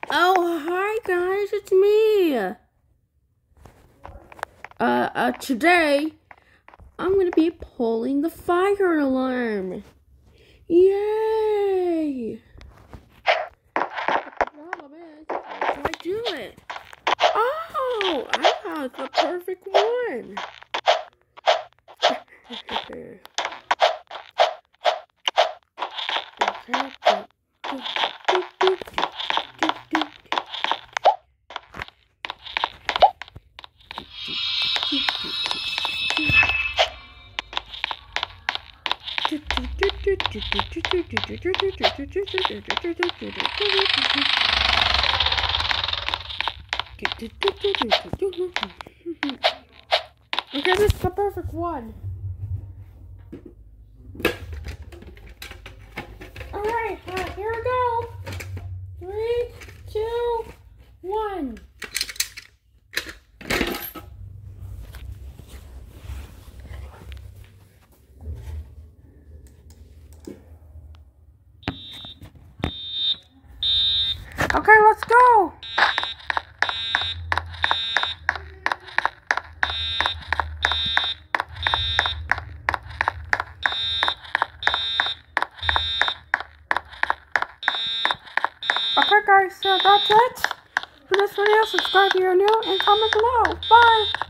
Oh, hi guys, it's me. Today I'm gonna be pulling the fire alarm. Yay! The problem is, how do I do it? Oh, I have the perfect one. Okay, this is the perfect one. Alright, here we go. 3, 2, 1. Okay, let's go. Okay guys, so that's it for this video. Subscribe if you're new and comment below. Bye!